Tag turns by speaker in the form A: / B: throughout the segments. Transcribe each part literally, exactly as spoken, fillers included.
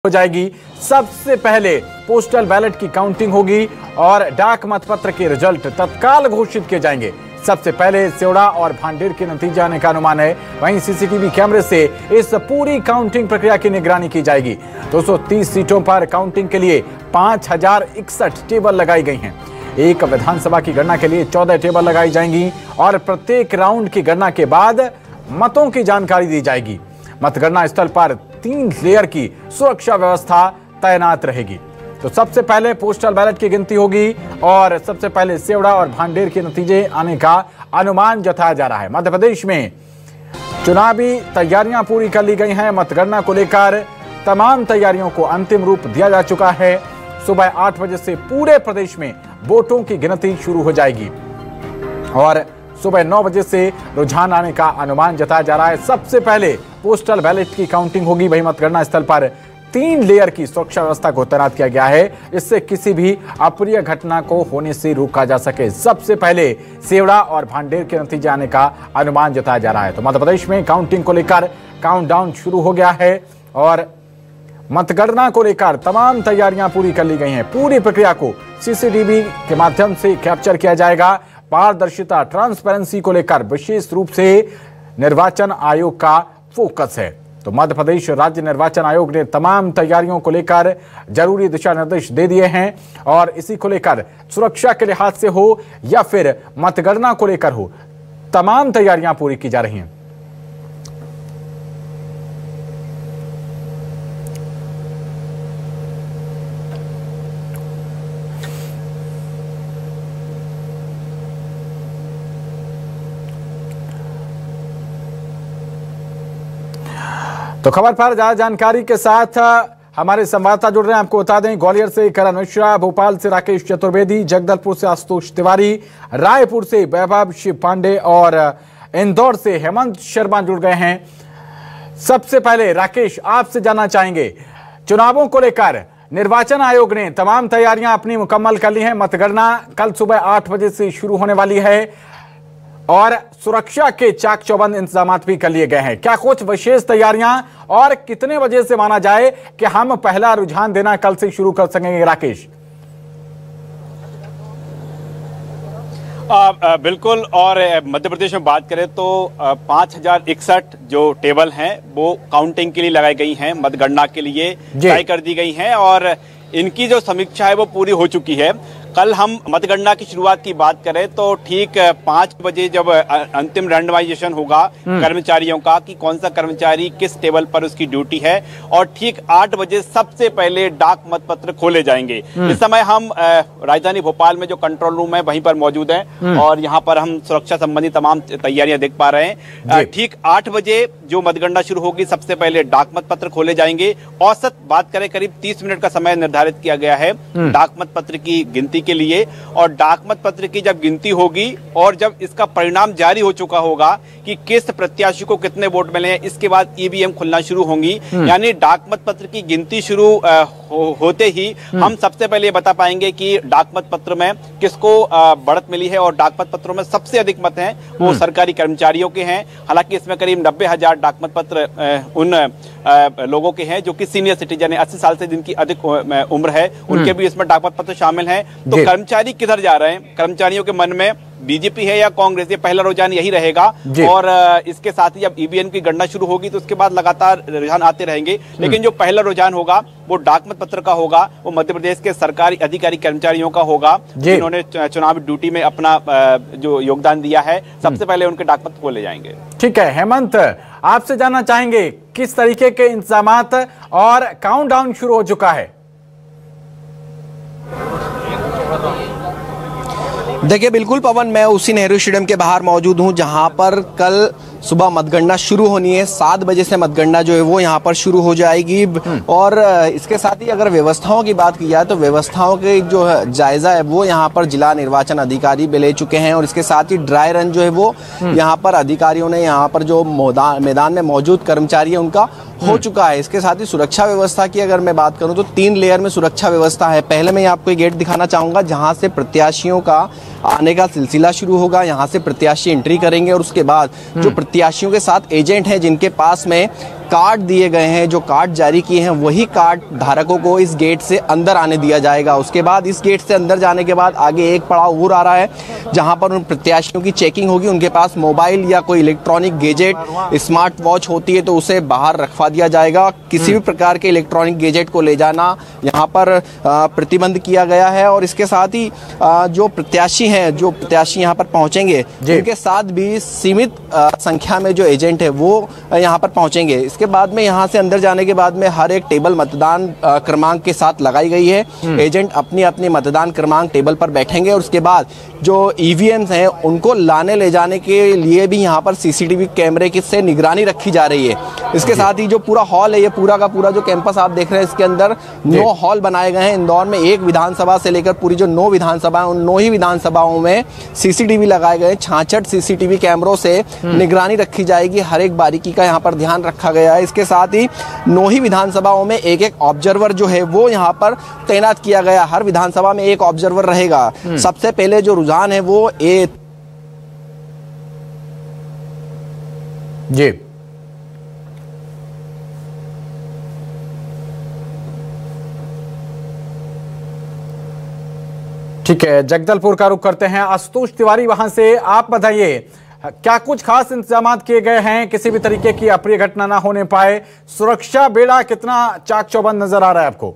A: हो जाएगी। सबसे पहले पोस्टल बैलेट की काउंटिंग होगी और डाक मतपत्र के रिजल्ट तत्काल घोषित किए जाएंगे। सबसे पहले सेवड़ा और भांडेर के नतीजे आने का अनुमान है। वहीं सीसीटीवी कैमरे से इस पूरी काउंटिंग प्रक्रिया की निगरानी की जाएगी। दो सौ तीस सीटों पर काउंटिंग के लिए पांच हजार इकसठ टेबल लगाई गई हैं। एक विधानसभा की गणना के लिए चौदह टेबल लगाई जाएंगी और प्रत्येक राउंड की गणना के बाद मतों की जानकारी दी जाएगी। मतगणना स्थल पर तीन लेयर की सुरक्षा व्यवस्था तैनात रहेगी। तो सबसे पहले पोस्टल बैलेट की गिनती होगी और सबसे पहले सेवड़ा और भांडेर के नतीजे आने का अनुमान जताया जा रहा है। मध्य प्रदेश में चुनावी तैयारियां पूरी कर ली गई हैं। मतगणना को लेकर तमाम तैयारियों को अंतिम रूप दिया जा चुका है। सुबह आठ बजे से पूरे प्रदेश में वोटों की गिनती शुरू हो जाएगी और सुबह नौ बजे से रुझान आने का अनुमान जताया जा रहा है। सबसे पहले पोस्टल बैलेट की काउंटिंग होगी। वहीं मतगणना स्थल पर तीन लेयर की सुरक्षा व्यवस्था को तैनात किया गया है, इससे किसी भी अप्रिय घटना को होने से रोका जा सके। सबसे पहले सेवड़ा और भांडेर के नतीजे आने का अनुमान जताया जा रहा है। तो मध्य प्रदेश में काउंटिंग को लेकर काउंटडाउन शुरू हो गया है और मतगणना को लेकर तमाम तैयारियां पूरी कर ली गई हैं। पूरी प्रक्रिया को सीसीटीवी के माध्यम से कैप्चर किया जाएगा। पारदर्शिता, ट्रांसपेरेंसी को लेकर विशेष रूप से निर्वाचन आयोग का फोकस है। तो मध्य प्रदेश राज्य निर्वाचन आयोग ने तमाम तैयारियों को लेकर जरूरी दिशा निर्देश दे दिए हैं और इसी को लेकर सुरक्षा के लिहाज से हो या फिर मतगणना को लेकर हो, तमाम तैयारियां पूरी की जा रही हैं। तो खबर पर ज्यादा जानकारी के साथ हमारे संवाददाता जुड़ रहे हैं। आपको बता दें, ग्वालियर से करण मिश्रा, भोपाल से राकेश चतुर्वेदी, जगदलपुर से आशुतोष तिवारी, रायपुर से वैभव शिव पांडे और इंदौर से हेमंत शर्मा जुड़ गए हैं। सबसे पहले राकेश, आपसे जानना चाहेंगे, चुनावों को लेकर निर्वाचन आयोग ने तमाम तैयारियां अपनी मुकम्मल कर ली हैं। मतगणना कल सुबह आठ बजे से शुरू होने वाली है और सुरक्षा के चाक चौबंद इंतजाम भी कर लिए गए हैं। क्या कुछ विशेष तैयारियां और कितने बजे से माना जाए कि हम पहला रुझान देना कल से शुरू कर सकेंगे? राकेश।
B: आ, आ, बिल्कुल। और मध्य प्रदेश में बात करें तो पांच हजार इकसठ जो टेबल हैं वो काउंटिंग के लिए लगाई गई हैं, मतगणना के लिए तय कर दी गई हैं और इनकी जो समीक्षा है वो पूरी हो चुकी है। कल हम मतगणना की शुरुआत की बात करें तो ठीक पांच बजे जब अंतिम रैंडमाइजेशन होगा कर्मचारियों का कि कौन सा कर्मचारी किस टेबल पर उसकी ड्यूटी है और ठीक आठ बजे सबसे पहले डाक मतपत्र खोले जाएंगे। इस समय हम राजधानी भोपाल में जो कंट्रोल रूम है वहीं पर मौजूद हैं और यहाँ पर हम सुरक्षा संबंधी तमाम तैयारियां देख पा रहे हैं। ठीक आठ बजे जो मतगणना शुरू होगी सबसे पहले डाक मतपत्र खोले जाएंगे। औसत बात करें करीब तीस मिनट का समय निर्धारित किया गया है डाक मतपत्र की गिनती के लिए और डाक मत पत्र की जब गिनती होगी और जब इसका परिणाम जारी हो चुका होगा कि किस प्रत्याशी को कितने वोट मिले हैं, इसके बाद ईवीएम खुलना शुरू होंगी। यानी डाक मत पत्र की गिनती शुरू हो, होते ही हम सबसे पहले ये बता पाएंगे कि डाक मत पत्र में किसको बढ़त मिली है और डाक मत पत्रों में सबसे अधिक मत हैं वो सरकारी कर्मचारियों के हैं। हालांकि इसमें करीब नब्बे हजार डाक मत पत्र उन लोगों के हैं जो कि सीनियर सिटीजन है, अस्सी साल से जिनकी अधिक उम्र है, उनके भी इसमें डाक मत पत्र शामिल हैं। तो कर्मचारी किधर जा रहे हैं? कर्मचारियों के मन में बीजेपी है या कांग्रेस, ये पहला रुझान यही रहेगा और इसके साथ ही जब ईवीएम की गणना शुरू होगी तो उसके बाद लगातार रुझान आते रहेंगे। लेकिन जो पहला रुझान होगा वो डाक मत पत्र का होगा, वो मध्य प्रदेश के सरकारी अधिकारी कर्मचारियों का होगा जिन्होंने चुनावी ड्यूटी में अपना जो योगदान दिया है। सबसे पहले उनके डाक मत खोले जाएंगे। ठीक है हेमंत, आपसे जानना चाहेंगे किस तरीके के इंतजामात और काउंटडाउन शुरू हो चुका है?
C: देखिए बिल्कुल पवन, मैं उसी नेहरू स्टेडियम के बाहर मौजूद हूं जहां पर कल सुबह मतगणना शुरू होनी है। सात बजे से मतगणना जो है वो यहाँ पर शुरू हो जाएगी और इसके साथ ही अगर व्यवस्थाओं की बात की जाए तो व्यवस्थाओं के जो जायजा है वो यहाँ पर जिला निर्वाचन अधिकारी भी ले चुके हैं और इसके साथ ही ड्राई रन जो है वो यहाँ पर अधिकारियों ने यहाँ पर जो मैदान में मौजूद कर्मचारी है उनका हो चुका है। इसके साथ ही सुरक्षा व्यवस्था की अगर मैं बात करूं तो तीन लेयर में सुरक्षा व्यवस्था है। पहले मैं आपको एक गेट दिखाना चाहूंगा जहां से प्रत्याशियों का आने का सिलसिला शुरू होगा। यहाँ से प्रत्याशी एंट्री करेंगे और उसके बाद जो प्रत्याशियों के साथ एजेंट हैं जिनके पास में कार्ड दिए गए हैं, जो कार्ड जारी किए हैं, वही कार्ड धारकों को इस गेट से अंदर आने दिया जाएगा। उसके बाद इस गेट से अंदर जाने के बाद आगे एक पड़ाव और आ रहा है, जहां पर उन प्रत्याशियों की चेकिंग होगी। उनके पास मोबाइल या कोई इलेक्ट्रॉनिक गैजेट, स्मार्ट वॉच होती है तो उसे बाहर रखवा दिया जाएगा। किसी भी प्रकार के इलेक्ट्रॉनिक गैजेट को ले जाना यहाँ पर प्रतिबंध किया गया है। और इसके साथ ही जो प्रत्याशी हैं, जो प्रत्याशी यहाँ पर पहुंचेंगे, उनके साथ भी सीमित संख्या में जो एजेंट है वो यहाँ पर पहुंचेंगे। इसके बाद में यहाँ से अंदर जाने के बाद में हर एक टेबल मतदान क्रमांक के साथ लगाई गई है। एजेंट अपनी अपनी मतदान क्रमांक टेबल पर बैठेंगे और उसके बाद जो ईवीएम्स हैं उनको लाने ले जाने के लिए भी यहाँ पर सीसीटीवी कैमरे की से निगरानी रखी जा रही है। इसके साथ ही जो पूरा हॉल है, ये पूरा का पूरा जो कैंपस आप देख रहे हैं, इसके अंदर नौ हॉल बनाए गए हैं। इंदौर में एक विधानसभा से लेकर पूरी जो नौ विधानसभा है, उन नौ ही विधानसभाओं में सीसीटीवी लगाए गए। छाछठ सीसीटीवी कैमरों से निगरानी रखी जाएगी। हर एक बारीकी का यहाँ पर ध्यान रखा गया है। इसके साथ ही नौ ही विधानसभाओं में एक एक ऑब्जर्वर जो है वो यहाँ पर तैनात किया गया। हर विधानसभा में एक ऑब्जर्वर रहेगा। सबसे पहले जो रुझान है वो ए
A: जी ठीक है, जगदलपुर का रुख करते हैं। आशुतोष तिवारी वहां से, आप बताइए क्या कुछ खास इंतजाम किए गए हैं, किसी भी तरीके की अप्रिय घटना ना होने पाए? सुरक्षा बेड़ा कितना चाक चौबंद नजर आ रहा है आपको?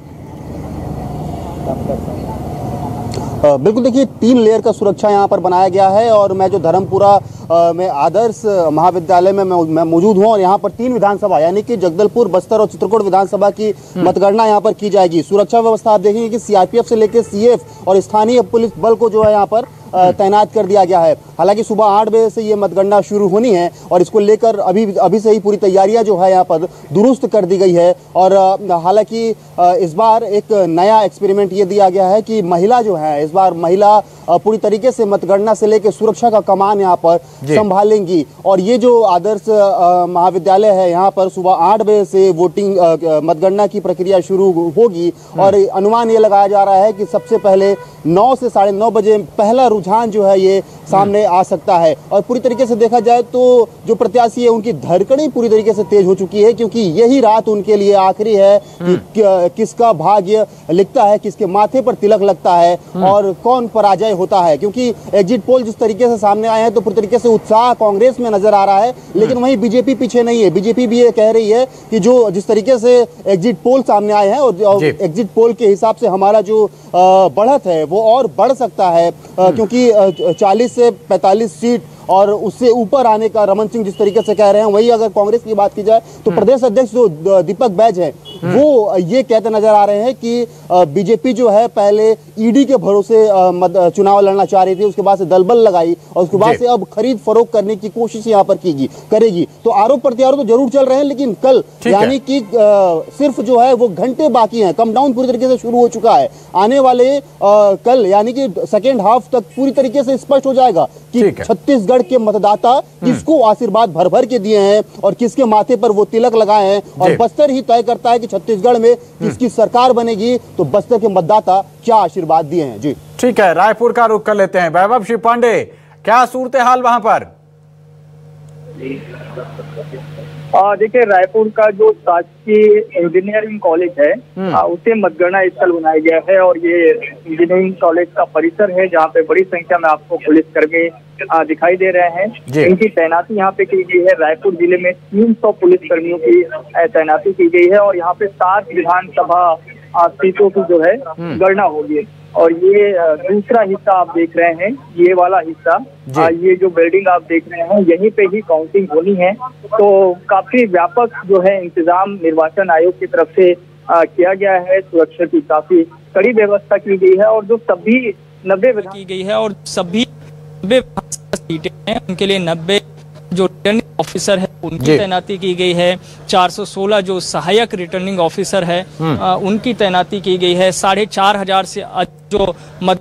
D: बिल्कुल, देखिए तीन लेयर का सुरक्षा यहाँ पर बनाया गया है। और मैं जो धर्मपुरा में आदर्श महाविद्यालय में मैं मौजूद हूँ और यहाँ पर तीन विधानसभा यानी कि जगदलपुर, बस्तर और चित्रकूट विधानसभा की मतगणना यहाँ पर की जाएगी। सुरक्षा व्यवस्था आप देखेंगे कि सीआरपीएफ से लेकर सीएफ और स्थानीय पुलिस बल को जो है यहाँ पर तैनात कर दिया गया है। हालांकि सुबह आठ बजे से ये मतगणना शुरू होनी है और इसको लेकर अभी अभी से ही पूरी तैयारियां जो है यहाँ पर दुरुस्त कर दी गई है। और हालांकि इस बार एक नया एक्सपेरिमेंट ये दिया गया है कि महिला जो है, इस बार महिला पूरी तरीके से मतगणना से लेकर सुरक्षा का कमान यहाँ पर संभालेंगी। और ये जो आदर्श महाविद्यालय है, यहाँ पर सुबह आठ बजे से वोटिंग मतगणना की प्रक्रिया शुरू होगी। और अनुमान ये लगाया जा रहा है कि सबसे पहले नौ से साढ़े नौ बजे पहला रुझान जो है ये सामने आ सकता है। और पूरी तरीके से देखा जाए तो जो प्रत्याशी है उनकी धड़कनें पूरी तरीके से तेज हो चुकी है, क्योंकि यही रात उनके लिए आखिरी है कि किसका भाग्य लिखता है, किसके माथे पर तिलक लगता है और कौन पराजय होता है। क्योंकि एग्जिट पोल जिस तरीके से सामने आए हैं तो पूरी तरीके से उत्साह कांग्रेस में नजर आ रहा है, लेकिन वहीं बीजेपी पीछे नहीं है। बीजेपी भी ये कह रही है कि जो जिस तरीके से एग्जिट पोल सामने आए हैं और एग्जिट पोल के हिसाब से हमारा जो बढ़त है वो और बढ़ सकता है, क्योंकि चालीस से पैंतालीस सीट और उससे ऊपर आने का रमन सिंह जिस तरीके से कह रहे हैं। वही अगर कांग्रेस की बात की जाए तो प्रदेश अध्यक्ष जो दीपक बैज है वो ये कहते नजर आ रहे हैं कि बीजेपी जो है पहले ईडी के भरोसे चुनाव लड़ना चाह रही थी, उसके बाद से दलबल लगाई और उसके बाद से अब खरीद फरोख्त करने की कोशिश यहाँ पर की करेगी। तो आरोप प्रत्यारोप तो जरूर चल रहे हैं, लेकिन कल यानी कि सिर्फ जो है वो घंटे बाकी हैं, कम डाउन पूरी तरीके से शुरू हो चुका है। आने वाले कल यानी कि सेकेंड हाफ तक पूरी तरीके से स्पष्ट हो जाएगा कि छत्तीसगढ़ के मतदाता किसको आशीर्वाद भर भर के दिए हैं और किसके माथे पर वो तिलक लगाए हैं। और बस्तर ही तय करता है कि छत्तीसगढ़ में किसकी सरकार बनेगी, तो बस्तर के मतदाता क्या आशीर्वाद दिए हैं। जी
A: ठीक है, रायपुर का रुख कर लेते हैं। वैभव श्री पांडे, क्या सूरत हाल वहां पर?
E: देखिए, रायपुर का जो शासकीय इंजीनियरिंग कॉलेज है उसे मतगणना स्थल बनाया गया है और ये इंजीनियरिंग कॉलेज का परिसर है जहाँ पे बड़ी संख्या में आपको पुलिसकर्मी दिखाई दे रहे हैं। इनकी तैनाती यहाँ पे की गई है। रायपुर जिले में तीन सौ पुलिसकर्मियों की तैनाती की गई है और यहाँ पे सात विधानसभा सीटों की जो है गणना होगी। और ये दूसरा हिस्सा आप देख रहे हैं, ये वाला हिस्सा, ये जो बिल्डिंग आप देख रहे हैं, यहीं पे ही काउंटिंग होनी है। तो काफी व्यापक जो है इंतजाम निर्वाचन आयोग की तरफ से आ, किया गया है। सुरक्षा की काफी कड़ी व्यवस्था की गई है और जो सभी नब्बे
F: की गई है और सभी नब्बे सीटें हैं उनके लिए नब्बे जो रिटर्निंग ऑफिसर है उनकी तैनाती की गई है। चार सौ सोलह जो सहायक रिटर्निंग ऑफिसर है आ, उनकी तैनाती की गई है। साढ़े चार हजार से जो मत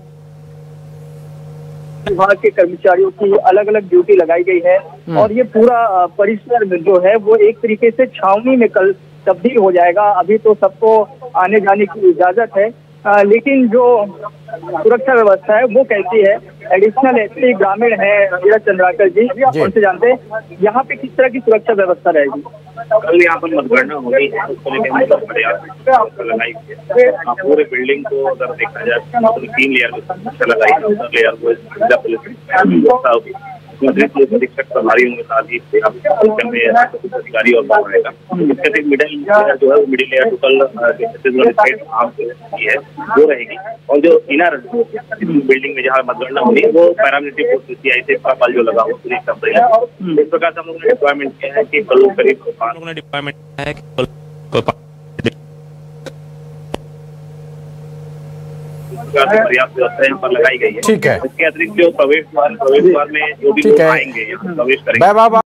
E: विभाग के कर्मचारियों की अलग अलग ड्यूटी लगाई गई है और ये पूरा परिसर जो है वो एक तरीके से छावनी में कल तब्दील हो जाएगा। अभी तो सबको आने जाने की इजाजत है, आ, लेकिन जो सुरक्षा व्यवस्था है वो कैसी है एडिशनल एसपी ग्रामीण है नीरज चंद्राकर जी, उनसे जानते हैं यहाँ पे किस तरह की सुरक्षा व्यवस्था रहेगी।
G: कल यहाँ पर मतगणना होनी है, उसको लेकर हम लोग पर्याप्त लगाई है। पूरे बिल्डिंग को अगर देखा जाए तो तीन लेयर में सुरक्षा लगाई है। उत्तर लेयर को जिला पुलिस अधीक्षक प्रभारियों के साथ ही अधिकारी और रहेगा। इसके साथ मिडिल लेयर जो है वो मिडिल लेयर टोटल है वो रहेगी, और जो इनर बिल्डिंग में जहाँ मतगणना होनी है वो पैरामिलिट्री फोर्स सीआई से का बल जो लगा हो पूरी सब रहेगा। इस प्रकार से हम लोगों ने डिप्लॉयमेंट किया है कि कल करीब लोगों ने डिप्लॉयमेंट किया है कि पर्याप्त व्यवस्था यहाँ पर लगाई गई है।
A: ठीक है।
G: इसके अतिरिक्त जो प्रवेश द्वार प्रवेश द्वार में जो भी लोग आएंगे यहाँ प्रवेश करेंगे।